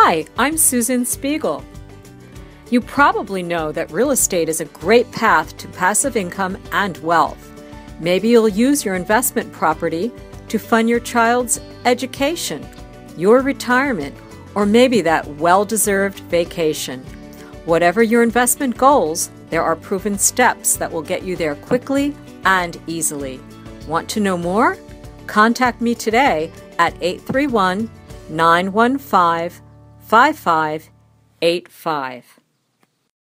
Hi, I'm Susan Spiegel. You probably know that real estate is a great path to passive income and wealth. Maybe you'll use your investment property to fund your child's education, your retirement, or maybe that well-deserved vacation. Whatever your investment goals, there are proven steps that will get you there quickly and easily. Want to know more? Contact me today at 831-915-5585.